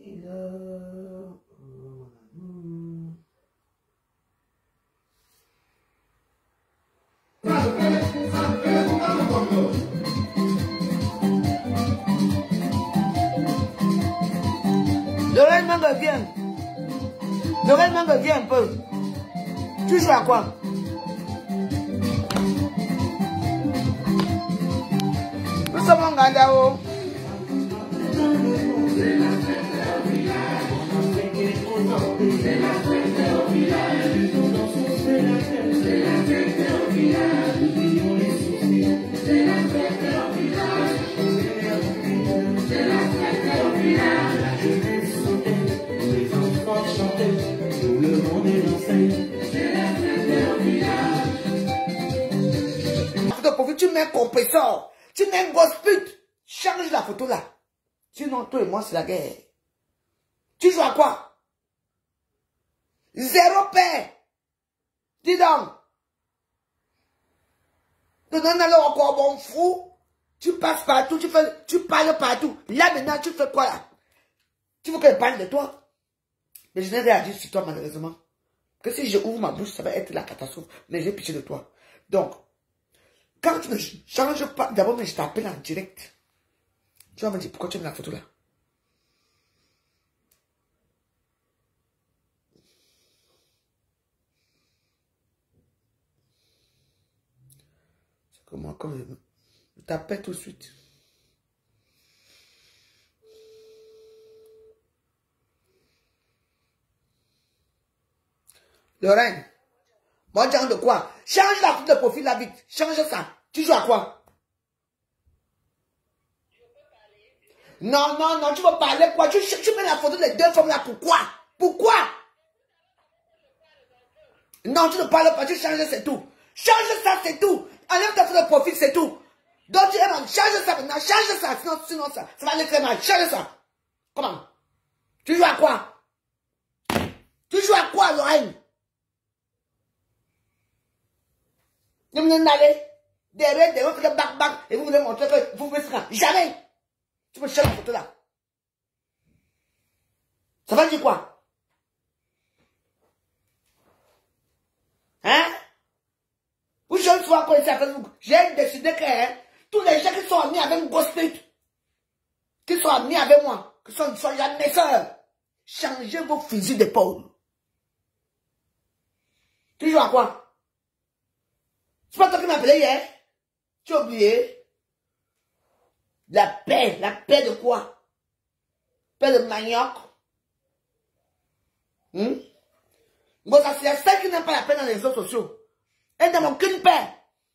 Lorraine Manga, viens. Lorraine Manga, viens un peu. Tu joues à quoi? Nous sommes en Gandao. Tu mets un compresseur, tu mets un gosse pute, change la photo là. Sinon, toi et moi, c'est la guerre. Tu joues à quoi? Zéro paix. Dis donc. Non, alors encore bon fou. Tu passes partout, tu parles partout. Là maintenant, tu fais quoi là? Tu veux que je parle de toi? Mais je n'ai rien à dire sur toi malheureusement. Que si je ouvre ma bouche, ça va être la catastrophe. Mais j'ai pitié de toi. Donc, quand tu ne changes pas, d'abord, mais je t'appelle en direct. Tu vas me dire pourquoi tu mets la photo là. C'est que moi, comme je t'appelle tout de suite. Lorraine, moi, genre de quoi? Change la photo de profil là vite. Change ça. Tu joues à quoi? Non, non, non, tu veux parler quoi? Tu mets la photo des deux femmes là, pourquoi? Pourquoi? Non, tu ne parles pas, tu changes, c'est tout. Change ça, c'est tout. Enlève ta photo de profil, c'est tout. Donc tu aimes, change ça maintenant, change ça, sinon ça va aller très mal. Change ça. Comment? Tu joues à quoi? Tu joues à quoi, Lorraine? Vous venez d'aller derrière, vous faites bac, et vous voulez montrer que vous pouvez se rendre. Jamais. Tu peux changer la photo là. Ça va dire quoi? Hein? Vous je ne sois quoi ici à Facebook. J'ai décidé que tous les gens qui sont amis avec Gospel, qui sont amis avec moi, qui sont jamais mes soeurs, changez vos fusils d'épaule. Tu joues à quoi? C'est pas toi qui m'as appelé hier? Tu as oublié? La paix de quoi? Paix de manioc? Bon, ça c'est celle qui n'a pas la paix dans les réseaux sociaux. Elle n'a aucune paix.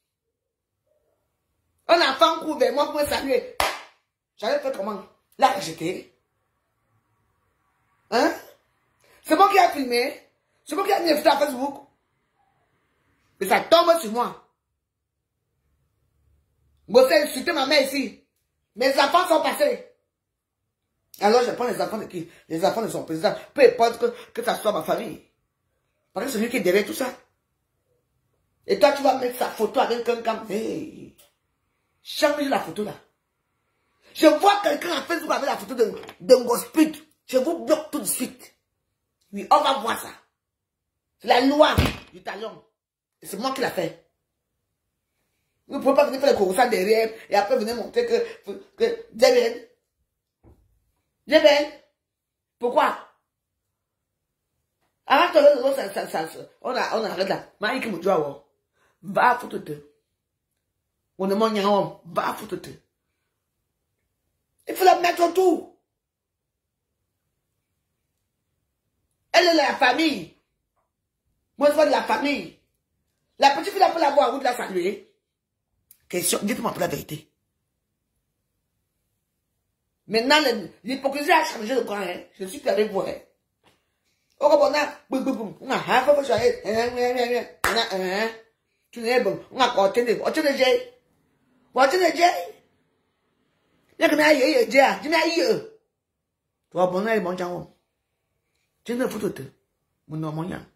Un enfant court vers moi pour me saluer. J'allais faire comment? La rejeter. Hein? C'est moi qui ai filmé. C'est moi qui ai mis sur Facebook. Et ça tombe sur moi. Bon, c'est insulter ma mère ici. Mes enfants sont passés. Alors je prends les enfants de qui? Les enfants de son président. Peu importe que ça soit ma famille. Parce que c'est lui qui est derrière tout ça. Et toi, tu vas mettre sa photo avec quelqu'un. Hey, change la photo là. Je vois quelqu'un en Facebook avec la photo d'un gospel. Je vous bloque tout de suite. Oui, on va voir ça. C'est la loi du talion. Et c'est moi qui l'a fait. Vous ne pouvez pas venir faire le corrosant derrière et après venir montrer que Débel. Pourquoi? Arrête on arrête là. Maïki Moudjouawo. Va foutre. On ne mange rien. Va foutre. Il faut la mettre en tout. Elle est de la famille. Moi, je vois de la famille. La petite fille, elle peut la voir, vous de la saluer. Question, dites-moi pour la vérité. Maintenant, l'hypocrisie a changé de camp. Je suis plus avec vous. Oh, bon, on a tu n'es bon, on a côté de Jay. What is Jay? Let me hear you, Jay. Did I hear? Toi, bon, elle est bon, Jean. Tu ne fous tout. Mon nom, mon yan.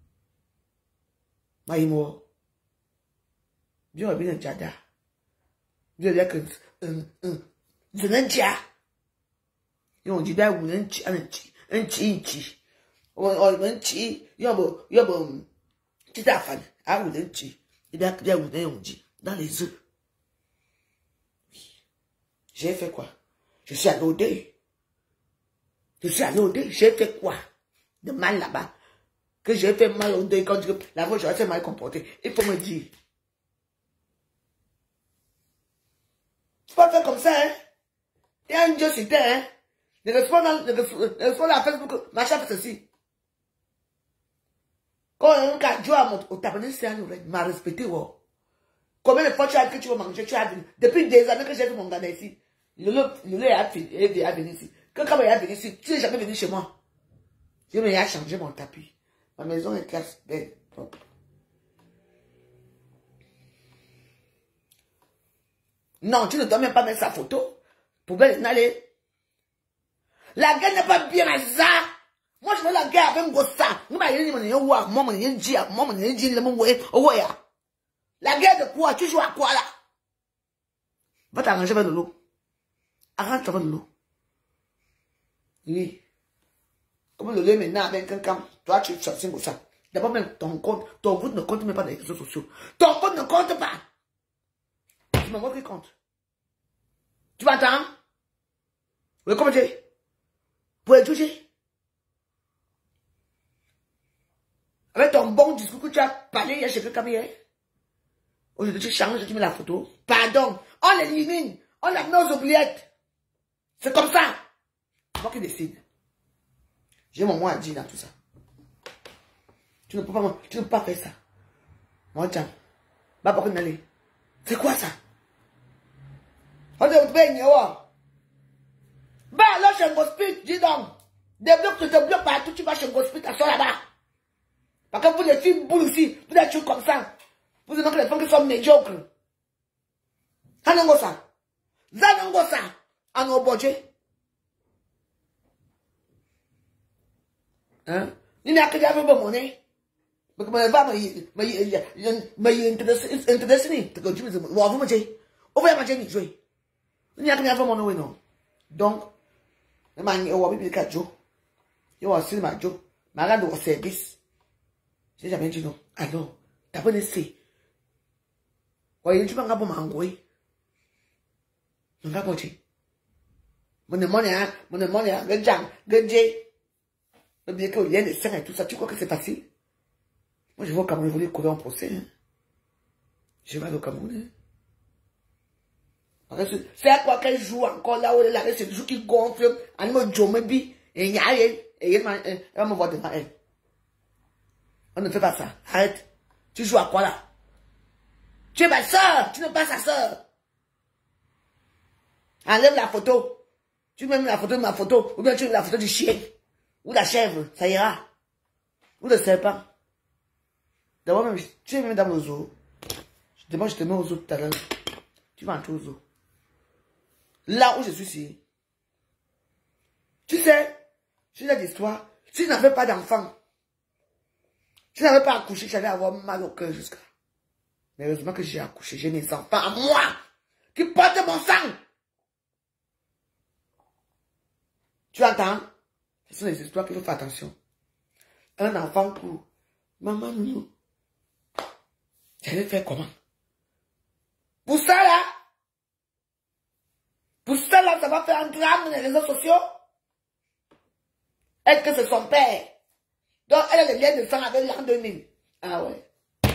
Maïmo. Dieu a bien un jada. Dieu a que. Je n'ai pas. Ils ont dit, ben, vous un chi. Un chi, y'a petit affaire. Ah, vous un chi. Et bien, vous on dit, dans les œufs. J'ai fait quoi? Je suis allé au deuil. J'ai fait quoi? De mal là-bas. Que j'ai fait mal au deuil quand la fois j'aurais fait mal comporté. Il faut me dire. Tu peux pas faire comme ça, hein? Il y a un Dieu sur terre, hein? Ne répond à Facebook, machin fait ceci. Quand un gars Dieu a au tabernacle, c'est un oreille, m'a respecté, oh. Combien de fois tu as dit que tu vas manger, tu as venu. Depuis des années que j'ai vu mon gars ici. Le est venu ici. Quand il est venu ici, tu n'es jamais venu chez moi. Je me suis changé mon tapis. Ma maison est classe belle, propre. Non, tu ne dois même pas mettre sa photo. Poubelle, n'allez. La guerre n'est pas bien à ça. Moi, je veux la guerre avec un gros ça. La guerre de quoi? Tu joues à quoi là? Va t'arranger avec de l'eau. Arrange-toi avec de l'eau. Oui. Comme le lait maintenant avec quelqu'un, toi tu es comme ça. D'abord même ton compte ne compte même pas dans les réseaux sociaux. Ton compte ne compte pas. Tu me montres qui compte. Tu m'entends? Oui, comment tu es? Pour être jugé. Avec ton bon discours que tu as parlé il y a chez quelqu'un hier. Aujourd'hui tu changes, tu mets la photo. Pardon. On l'élimine. On la met aux oubliettes. C'est comme ça. C'est moi qui décide. J'ai mon mot à dire dans tout ça. Tu ne peux pas faire ça. Moi, tiens. Bah, pourquoi n'aller? C'est quoi ça? On te baigne, oh. Bah, là, chez un gospel, dis donc. Des blocs, tu te bloques partout, tu vas chez un gospel, t'as ça là-bas. Parce que vous, les filles boules ici, vous êtes toujours comme ça. Vous êtes que les femmes qui sont médiocres. Anongo ça. Zanongo ça. Anongo bodje. Hein? Il n'y a que des affaires de monnaie. Mais comment elle va me intéresser. Tu me dis, vous manger. On va manger, ni jouer. Il n'y a que des affaires de monnaie, non. Donc, je vais vous dire que je vais vous dire que je vais vous service. Je n'ai jamais dit non. Ah non, tu n'as pas laissé. Oui, tu vas me m'envoyer. Je ne vais pas dire. Mon monnaie, le jam, le j. Le bien qu'il y a des seins et tout ça, tu crois que c'est facile? Moi, je vais au Cameroun, je voulais courir en procès. Hein. Je vais aller au Cameroun. Hein. C'est à quoi qu'elle joue encore là où elle est, c'est le jour qui gonfle, elle me jomebi, et il y a et elle va me voir devant elle. On ne fait pas ça. Arrête. Tu joues à quoi là? Tu es ma soeur, tu n'es pas sa soeur. Enlève la photo. Tu mets la photo de ma photo, ou bien tu mets la photo du chien, ou la chèvre, ça ira. Ou le serpent. D'abord même, tu es même dans le zoo. D'abord, je te mets au zoo tout à l'heure. Tu vas entrer au zoo. Là où je suis ici. Tu sais, je dis l'histoire. Si je n'avais pas d'enfant, si je n'avais pas accouché, j'allais avoir mal au cœur jusqu'à. Mais heureusement que j'ai accouché, j'ai mes enfants à moi, qui portent mon sang. Tu entends? Ce sont des histoires qu'il faut faire attention. Un enfant pour maman nounou. J'allais faire comment? Pour ça là, ça va faire un drame dans les réseaux sociaux. Est-ce que c'est son père? Donc elle a le lien de sang avec l'an 2000. Ah ouais.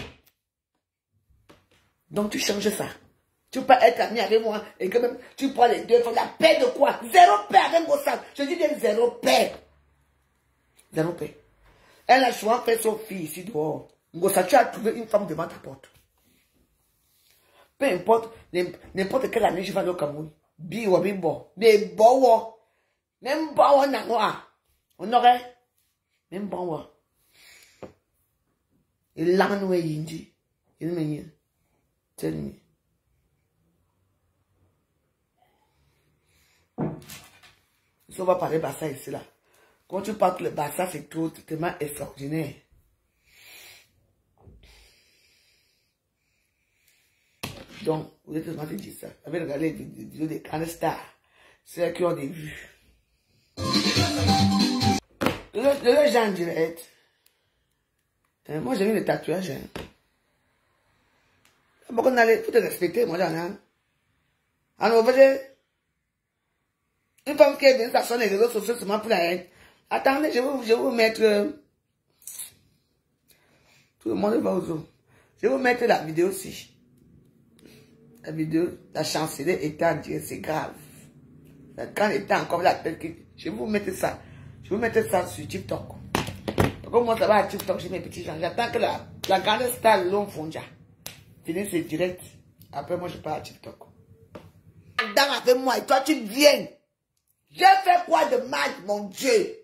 Donc tu changes ça. Tu peux pas être ami avec moi et que même tu prends les deux. La paix de quoi? Zéro paix avec vos sang. Je dis bien zéro paix. Zéro paix. Elle a souvent fait son fils ici dehors. Ngosa, tu as trouvé une femme devant ta porte. Peu importe, n'importe quelle année je vais aller au Cameroun. Bi ou bi bo. Mais bon, même bon, on aurait. Même bon, il l'a nous yindi. Il me dit, tell me. Si on va parler Bassa ici là. Quand tu parles le Bassa, c'est tout tellement extraordinaire. Donc, vous êtes vraiment dit ça. Vous avez regardé les vidéos des grandes stars. Celles qui ont des vues. Le gens en direct. Moi, j'ai mis le tatouage. Pourquoi on allait, faut te respecter, moi, j'en ai. Alors, vous voyez, une femme qui est venue sur les réseaux sociaux seulement pour la haine. Attendez, je vais vous mettre. Tout le monde va aux eaux. Je vais vous mettre la vidéo aussi. La vidéo, la chancelière était en direct, c'est grave. Quand elle était encore là, je vais vous mettre ça. Je vais vous mettre ça sur TikTok. Comme moi, ça va à TikTok, j'ai mes petits gens. J'attends que la grande star l'on fonde. Finis ce direct. Après, moi, je pars à TikTok. Dans avec moi, et toi, tu viens. J'ai fait quoi de mal, mon Dieu?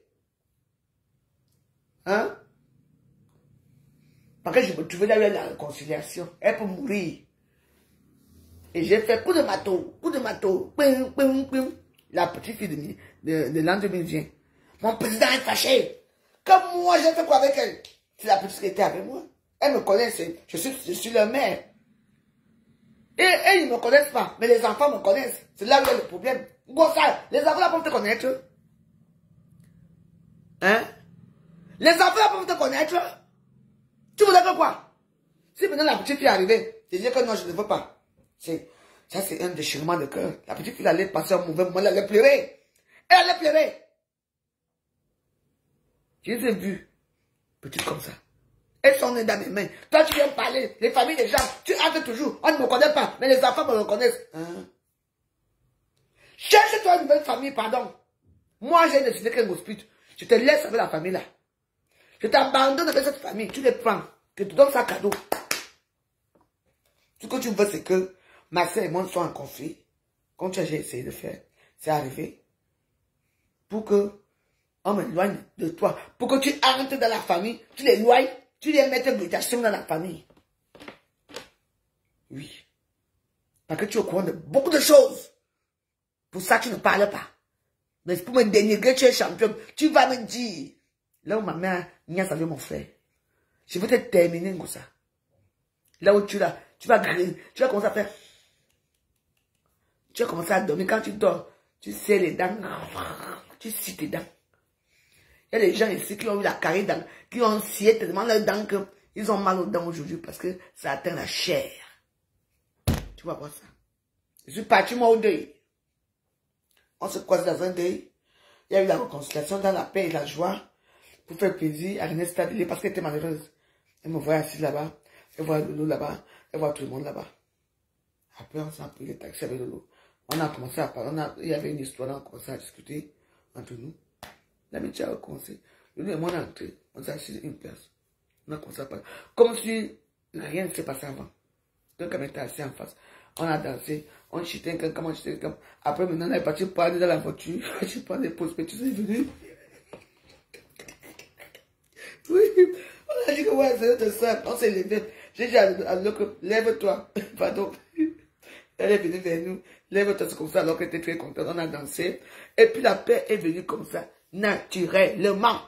Hein? Parce que je me trouvais là où il y a la réconciliation. Elle peut mourir. Et j'ai fait coup de marteau, pim, pim, pim. La petite fille de l'an 2000 vient. Mon président est fâché. Comme moi, j'ai fait quoi avec elle? C'est la petite qui était avec moi. Elle me connaît, je suis leur mère. Et ils ne me connaissent pas, mais les enfants me connaissent. C'est là où il y a le problème. Ça, les enfants là peuvent te connaître. Hein? Les enfants là peuvent te connaître. Tu voudrais que quoi? Si maintenant la petite fille est arrivée, je dis que non, je ne veux pas. Ça, c'est un déchirement de cœur. La petite fille allait passer un mauvais moment, elle allait pleurer. Elle allait pleurer. Je les ai vus, petites comme ça. Elles sont nées dans mes mains. Toi, tu viens parler, les familles des gens, tu entres toujours. On ne me connaît pas, mais les enfants me reconnaissent. Hein? Cherche-toi une nouvelle famille, pardon. Moi, j'ai décidé qu'un hospice. Je te laisse avec la famille là. Je t'abandonne avec cette famille. Tu les prends. Je te donne ça cadeau. Ce que tu veux, c'est que ma soeur et moi soient en conflit. Comme j'ai essayé de faire, c'est arrivé. Pour que on m'éloigne de toi. Pour que tu entres dans la famille, tu les éloignes, tu les mets en mutation dans la famille. Oui. Parce que tu es au courant de beaucoup de choses. Pour ça, tu ne parles pas. Mais pour me dénigrer, tu es champion. Tu vas me dire. Là où ma mère n'y a salué mon frère. Je vais te terminer comme ça. Là où tu vas griller. Tu vas commencer à faire. Tu vas commencer à dormir. Quand tu dors, tu serres les dents. Tu scies tes dents. Il y a des gens ici qui ont eu la carie dents, qui ont scié tellement leurs dents qu'ils ont mal aux dents aujourd'hui parce que ça atteint la chair. Tu vas voir ça. Je suis parti moi au deuil. On se croise dans un deuil. Il y a eu la réconciliation dans la paix et la joie pour faire plaisir à René Stadilé parce qu'elle était malheureuse. Elle me voyait assise là-bas. Elle voit Lolo là-bas. Elle voit tout le monde là-bas. Après, on s'est pris les taxis avec Lolo. On a commencé à parler. Il y avait une histoire, on a commencé à discuter entre nous. L'amitié a recommencé. Lolo et moi, on est entrés. On s'est assis une place. On a commencé à parler. Comme si rien ne s'est passé avant. Quelqu'un était assis en face. On a dansé. On chutait quelqu'un, on chutait quelqu'un. Après, maintenant, on est parti parler dans la voiture. Je parle des pauses, mais tu sais venir. Oui, on a dit que ouais, c'est simple. On s'est levé. J'ai dit à l'autre, lève-toi. Pardon. Elle est venue vers nous. Lève-toi, c'est comme ça. Alors qu'elle était très contente. On a dansé. Et puis la paix est venue comme ça, naturellement.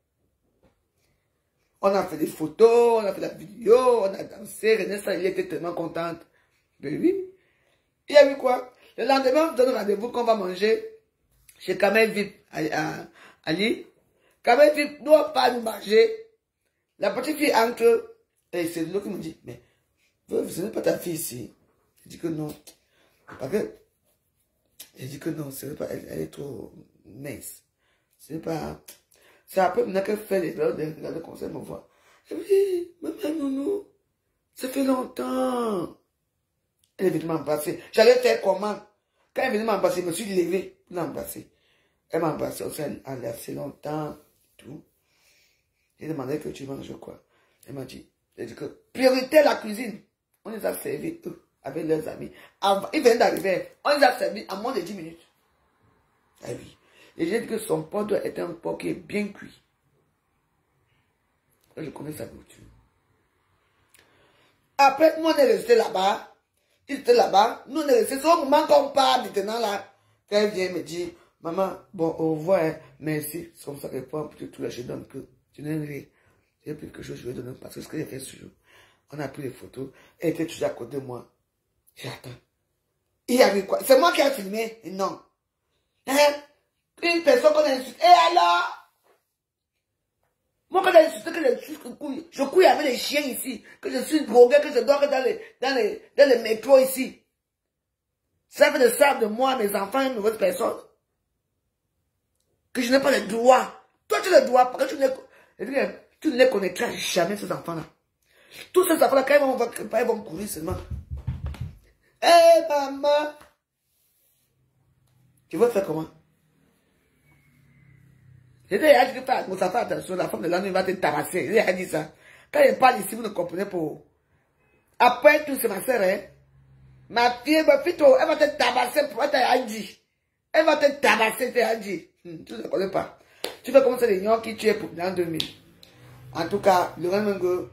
On a fait des photos, on a fait la vidéo, on a dansé. René, ça, il était tellement contente. Mais oui. Il y a eu quoi? Le lendemain, on donne rendez-vous qu'on va manger chez Kamel Vip à Lille. Kamel Vip ne doit pas nous manger. La petite fille entre. Et c'est l'autre qui me dit, mais ce n'est pas ta fille ici. Je dis que non. Parce que. Je dis que non, elle est trop mince. Ce n'est pas. C'est après maintenant qu'elle fait les périodes de conseil, me voit. Je me dis, maman, nounou, ça fait longtemps. Elle est venue m'embrasser. J'allais faire comment? Quand elle est venue m'embrasser, je me suis levé pour l'embrasser. Elle m'a embrassé, on s'est enlacé longtemps, tout. J'ai demandé que tu manges quoi. Elle m'a dit, que priorité la cuisine. On les a servis eux, avec leurs amis. Ils viennent d'arriver, on les a servis en moins de 10 minutes. Ah oui. Et j'ai dit que son porc doit être un porc qui est bien cuit. Là, je connais sa nourriture. Après, nous on est resté là-bas. Il était là-bas. Nous on est resté. C'est au moment qu'on part maintenant là. Quand elle vient me dire, maman, bon, au revoir, hein, merci. C'est comme ça qu'elle prend pour tout là. Je donne que tu n'as rien. J'ai pris quelque chose, je vais donner parce que ce que j'ai fait ce jour. On a pris les photos. Elle était toujours à côté de moi. J'attends. Il y avait quoi? C'est moi qui ai filmé? Non. Hein? Une personne qu'on insulte. Et alors? Moi, quand j'ai insulté que je couille avec les chiens ici, que je suis drogué, que je dors dans les métros ici. Ça fait de ça de moi, mes enfants, une mauvaise personne. Que je n'ai pas le droit. Toi, tu as le droit, parce que tu ne les connaîtras jamais, ces enfants-là. Tous ces enfants-là, quand ils vont courir seulement. Hé, maman! Tu veux faire comment? J'ai dit que mon enfant, attention, la femme de l'année va te tabasser. J'ai dit ça. Quand elle parle ici, vous ne comprenez pas. Après tout, c'est ma soeur, hein. Ma fille, elle va te tabasser pour être Angie. Elle va te tabasser, t'es Angie. Tu ne connais pas. Tu fais comme ça, les gens qui tuent pour l'an 2000. En tout cas, le Remengo.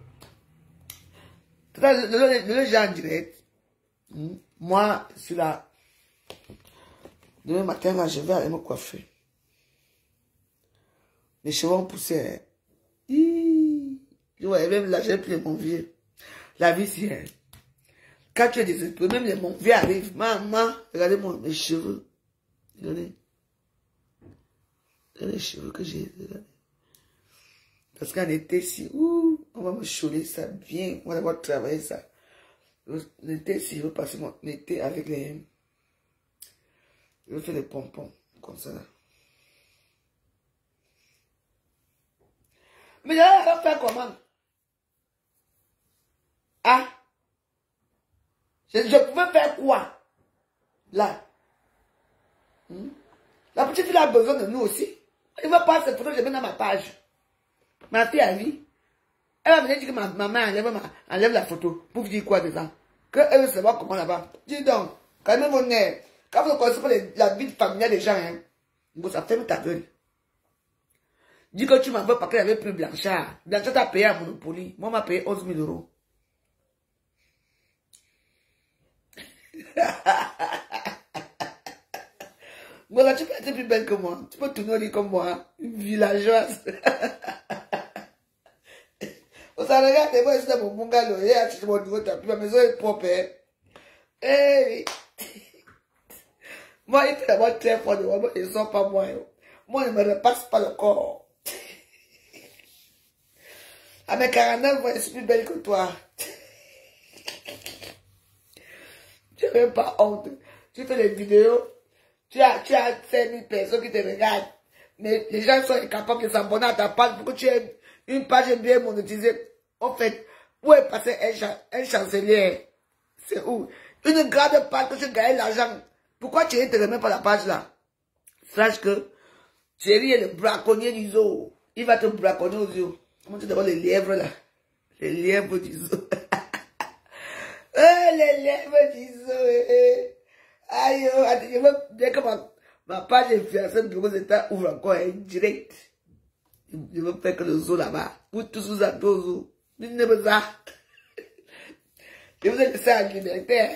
Le genre en direct. Moi, je suis là. Demain matin, là, je vais aller me coiffer. Les cheveux ont poussé. Je vois, même là, j'ai plus mon vieux. La vie, c'est. Quand tu es désespéré, même les mon vieux arrivent. Maman, regardez mes cheveux. Regardez. Regardez les cheveux que j'ai. Parce qu'en été, si, on va me chouler ça bien. On va d'abord travailler ça. L'été, si je veux passer mon été avec les. Je vais faire des pompons. Comme ça. Mais là, elle va faire comment? Ah? Je pouvais faire quoi? Là. La petite fille a besoin de nous aussi. Elle va prendre cette photo, je mets dans ma page. Ma fille a vu. Elle va venir dire que ma mère enlève la photo. Pour vous dire quoi dedans? Qu'elle veut savoir comment là-bas. Dis donc, quand même mon air. Quand vous ne connaissez pas la vie familiale des gens, hein, ça ferme ta gueule. Dis que tu m'en veux parce qu'il n'y avait plus Blanchard. Blanchard t'a payé à Monopoly. Moi, m'a payé 11 000 euros. Bon, là, tu peux être plus belle que moi. Tu peux tourner au lit comme moi. Une villageoise. On s'en regarde, moi, je suis dans mon bungalow. Et à mon niveau tapis, ma maison est propre. Hey. Moi, il est d'abord très fort de moi. Moi, ils ne sont pas moi. Moi, il ne me repasse pas le corps. À mes 49 ans, je suis plus belle que toi. Tu n'as même pas honte. Tu fais des vidéos. Tu as 5 000 personnes qui te regardent. Mais les gens sont incapables de s'abonner à ta page pour que tu aies une page bien monétisée. En fait, où est passé un chancelier? C'est où? Une grande page que tu gagnes l'argent. Pourquoi tu ne te remets pas la page là? Sache que Thierry est le braconnier du zoo. Il va te braconner aux yeux. Comment tu d'abord les lièvres là? Les lièvres du zoo. Les lièvres du zoo. Aïe, je veux bien que ma page influenceur de Bureau d'État ouvre encore un direct. Je veux faire que le zoo là-bas. Pour tous vous êtes au zoo. Je vous ai laissé en liberté.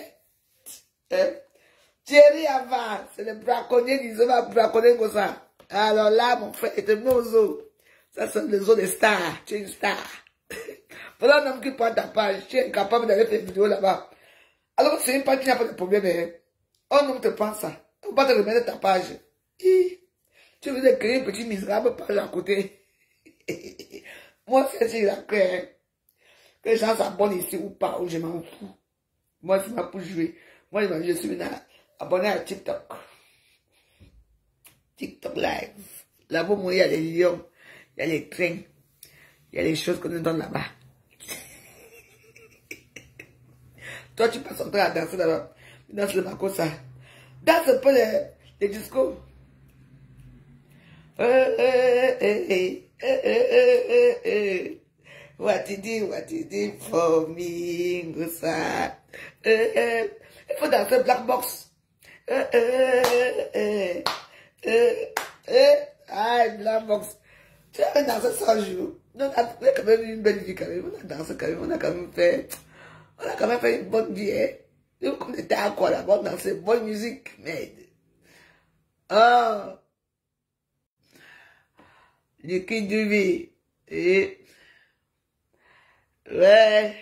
Thierry avant, c'est le braconnier du zoo, va braconner comme ça. Alors là, mon frère, était mis au zoo. Ça, c'est le zoo des stars. Tu es une star. Voilà un homme qui prend ta page. Tu es incapable d'aller faire une vidéo là-bas. Alors, c'est une page qui n'a pas de problème. Hein. Un homme te prend ça. On ne va pas te remettre ta page. Tu veux créer une petite misérable page à côté. Moi, c'est la créé. Que les gens s'abonnent ici ou pas, ou je m'en fous. Moi, c'est ma pour jouer. Moi, je suis maintenant abonné à TikTok. TikTok Live. Là-bas, moi, il y a les lions, il y a les trains, il y a les choses qu'on nous donne là-bas. Toi, tu passes ton temps à danser là-bas. Danse le maco, ça. Danse un peu les discours. What you do for me, Gossa. Il faut danser Black Box. Aïe, Black Box. Tu as dansé 100 jours. On a quand même une belle vie quand même. On a dansé quand même. On a quand même fait une bonne vie. Hein? Nous, comme on était encore là-bas, on dansait bonne musique. Mais. Oh. Le kid de vie. Et. Ouais.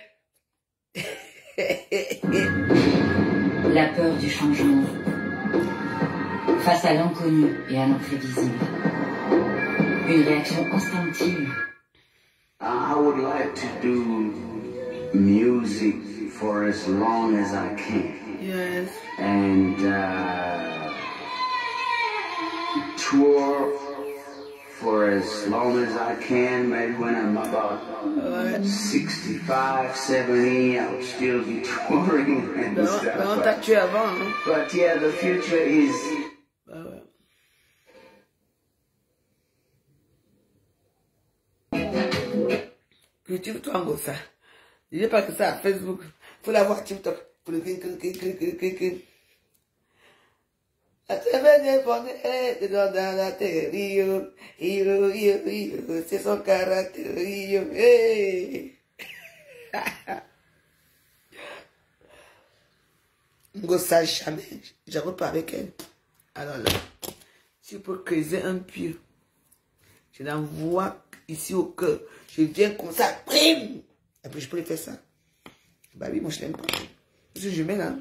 La peur du changement. Face à l'inconnu et à l'imprévisible. Une réaction instinctive. I would like to do music for as long as I can. Yes. And tour for as long as I can. Maybe when I'm about 65, 70, I'll still be touring and stuff. But yeah, the future is... Cultive-toi en gosse. Je dis pas que ça à Facebook. Faut l'avoir TikTok. Faut le clic. Dans la terre, c'est son caractère. Gossa jamais. Je repars avec elle. Alors là, si tu peux creuser un puits, je l'envoie ici au cœur. Je viens comme ça, prime. Et puis je peux lui faire ça. Bah oui, moi je l'aime pas. Je suis jumelle, hein.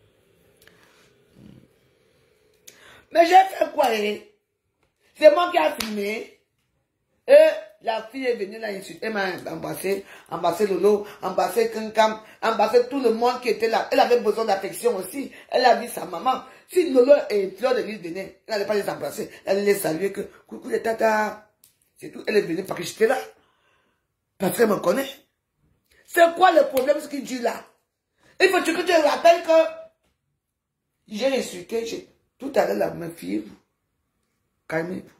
Mais j'ai fait quoi, hein? C'est moi qui a filmé. Et la fille est venue là insulter. Elle m'a embrassé Lolo, embrassé Kankam, embrassé tout le monde qui était là. Elle avait besoin d'affection aussi. Elle a vu sa maman. Si Lolo et Fleur de l'île venaient, elle n'allait pas les embrasser. Elle allait les saluer que coucou les tatas. C'est tout. Elle est venue parce que j'étais là. Parce qu'elle me connaît. C'est quoi le problème, ce qu'il dit là? Il faut que tu te rappelles que j'ai insulté. Tout à l'heure, la ma fille, calmez-vous.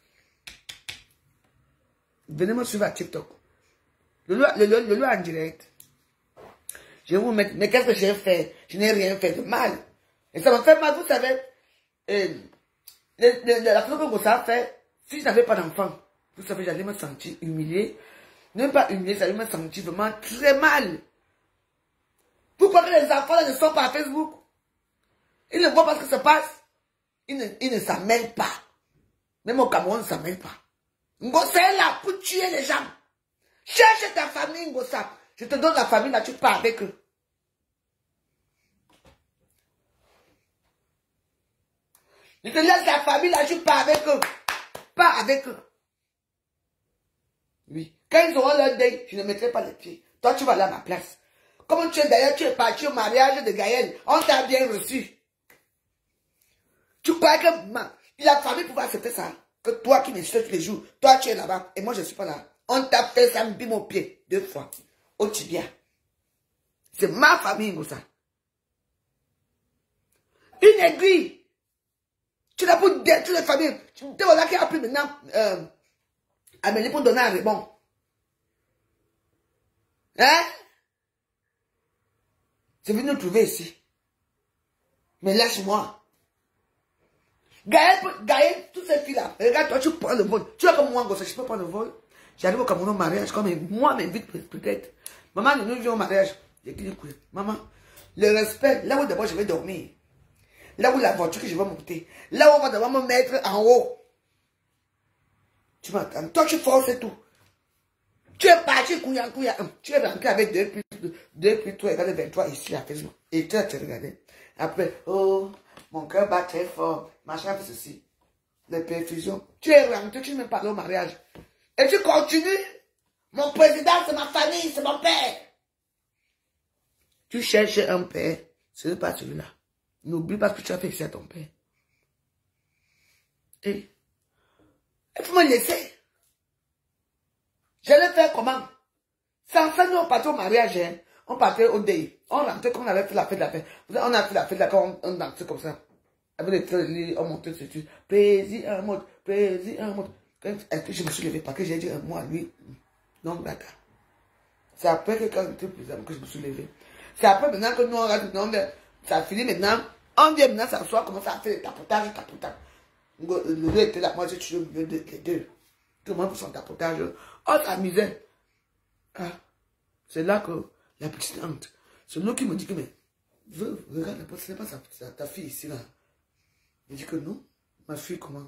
Venez me suivre à TikTok. Le loi en direct. Je vais vous mettre. Mais qu'est-ce que j'ai fait? Je n'ai rien fait de mal. Et ça me fait mal, vous savez. La façon que ça a fait, si je n'avais pas d'enfant, vous savez, j'allais me sentir humilié. Même pas humilié, ça allait me sentir vraiment très mal. Pourquoi que les enfants là, ne sont pas à Facebook? Ils ne voient pas ce qui se passe. Ils ne s'en mêlent pas. Même au Cameroun, ils ne s'en mêlent pas. Ngossa est là pour tuer les gens. Cherche ta famille, Ngossa. Je te donne la famille, là, tu pars avec eux. Je te laisse la famille, là, tu pars avec eux. Pars avec eux. Oui. Quand ils auront leur deuil, je ne mettrai pas les pieds. Toi, tu vas là à ma place. Comme tu es d'ailleurs, tu es parti au mariage de Gaël. On t'a bien reçu. Tu crois que la famille pouvait accepter ça? Que toi qui m'insultes tous les jours, toi tu es là-bas et moi je ne suis pas là. On t'a fait ça, mis mon pied 2 fois. Au tibia. C'est ma famille, Ngossa. Une aiguille. Tu l'as pour détruire les familles. Tu te voilà qui a pris maintenant Amélie pour donner un rebond. Hein? C'est venu nous trouver ici. Mais lâche-moi. Gaël, toutes ces filles-là, regarde, toi, tu prends le vol. Tu es comme moi, Ngossa, je peux prendre le vol. J'arrive au Cameroun au mariage, comme moi, m'invite peut-être. Maman, nous viens au mariage. J'ai dit, maman, le respect, là où d'abord je vais dormir. Là où la voiture que je vais monter. Là où on va devoir me mettre en haut. Tu m'entends? Toi, tu forces et tout. Tu es parti, couillant. Tu es rentré avec 2 plus 3 égale 23 ici à Facebook. Et tu as regardé. Après, oh, mon cœur bat très fort. Machin fait ceci. Les perfusions. Tu es rentré, tu me parles au mariage. Et tu continues. Mon président, c'est ma famille, c'est mon père. Tu cherches un père. Ce n'est pas celui-là. N'oublie pas ce que tu as fait ici à ton père. Et il faut me laisser. Je l'ai fait comment? Sans ça, nous, on partait au mariage. Hein. On partait au deuil. On rentrait comme on avait fait la fête de la paix. On a fait la fête de la paix, on dansait comme ça. Avec les télés, on montait dessus. Président un mot, président un mot. Est-ce que je me suis levé parce que j'ai dit un mot à lui? Non, d'accord. C'est après que quand j'étais plus âme que je me suis levé. C'est après maintenant que nous on reste, ça a fini maintenant. On vient maintenant s'asseoir, commence à faire des tapotages. Le deux était là, moi j'ai tué les deux. Tout le monde pour son tapotage. On s'amusait. Ah, c'est là que la petite honte. C'est nous qui me dit que, mais, regarde, ce n'est pas ta fille ici là. Il dit que non, ma fille comment?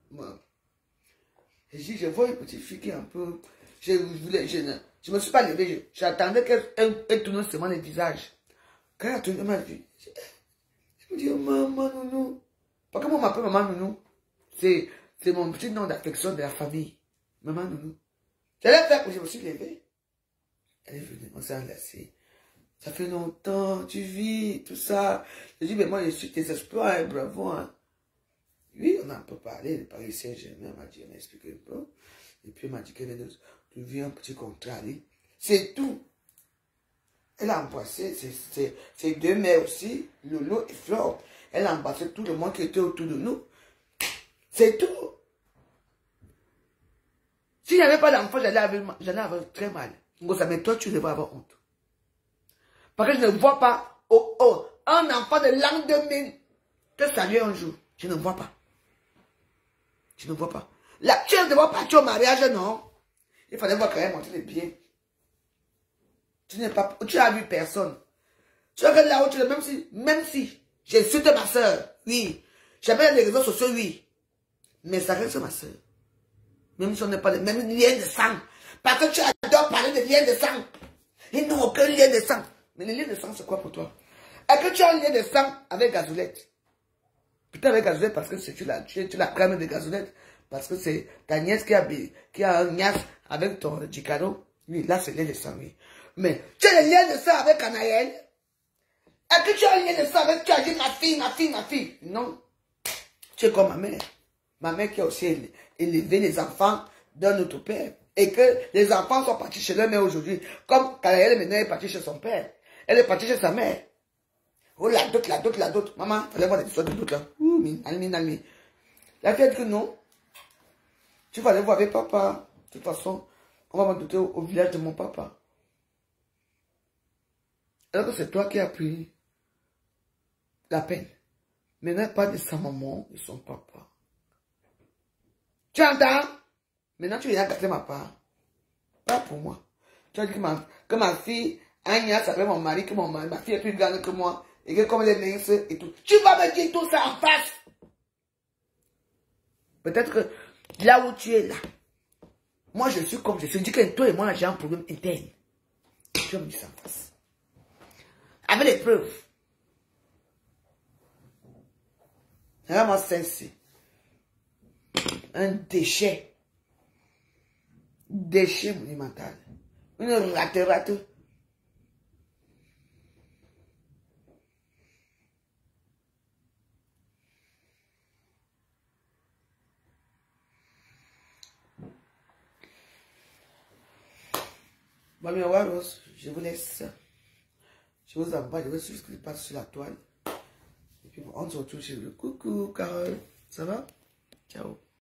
Et je dis, je vois une petite fille qui est un peu. Je me suis pas levé, j'attendais qu'elle tourne seulement le visage. Quand elle a tourné ma vie, elle me dit, oh, maman, non. Parce que moi, m'appelle Maman Nounou, c'est mon petit nom d'affection de la famille. Maman Nounou. J'allais faire que je me suis levée. Elle est venue, on s'est enlacé. Ça fait longtemps, tu vis, tout ça. Je dis, mais moi, je suis tes espoirs, hein, bravo. Hein. Oui, on a un peu parlé, le Paris Saint-Germain m'a dit, on a expliqué un peu. Et puis, elle m'a dit qu'elle vient de vivre un petit contrat. C'est tout. Elle a embrassé ses deux mères aussi, Lolo et Flore. Elle a embrassé tout le monde qui était autour de nous. C'est tout. S'il n'y avait pas d'enfant, j'allais avoir très mal. Mais toi, tu devrais avoir honte. Parce que je ne vois pas un enfant de l'an 2000 te saluer un jour. Je ne vois pas. Je ne vois pas. La tu ne vois pas, tu es au mariage, non? Il fallait voir quand même montrer les pieds. Tu n'es pas, tu n'as vu personne. Tu regardes là où tu es, même si j'insulte ma soeur, oui. J'appelle les réseaux sociaux, oui. Mais ça reste ma soeur. Même si on n'est pas le même lien de sang. Parce que tu adores parler de lien de sang. Ils n'ont aucun lien de sang. Mais le lien de sang, c'est quoi pour toi? Est-ce que tu as un lien de sang avec Gazoulette? Putain, avec Gazoulette, parce que tu la crème de Gazoulette. Parce que c'est ta nièce qui a un niasse avec ton Jicaro. Oui, là, c'est le lien de sang, oui. Mais tu as le lien de sang avec Anaël? Est-ce que tu as un lien de sang avec, tu as dit ma fille? Non. Tu es comme ma mère. Ma mère qui a aussi élevé les enfants d'un autre père. Et que les enfants sont partis chez leur mère aujourd'hui. Comme quand elle maintenant est partie chez son père. Elle est partie chez sa mère. Oh, la doute. Maman, fallait voir les histoires de doute là. Almi. La fille a dit que non. Tu vas aller voir avec papa. De toute façon, on va me douter au village de mon papa. Alors que c'est toi qui as pris la peine. Maintenant, pas de sa maman et son papa. Tu entends? Maintenant, tu viens gâter ma part. Pas pour moi. Tu as dit que ma fille, Agnès, avec mon mari, que ma fille est plus grande que moi, et que comme elle est mince et tout. Tu vas me dire tout ça en face. Peut-être que là où tu es là, moi je suis comme je suis. Je dis que toi et moi, j'ai un problème interne. Tu vas me dire ça en face. Avec les preuves. C'est vraiment sincère. Un déchet. Déchet monumental. Une rate. Bon, mes Waros, je vous laisse. Je vous envoie, je vais suivre ce qui passe sur la toile. Et puis on se retrouve chez le coucou, Carole. Ça va? Ciao.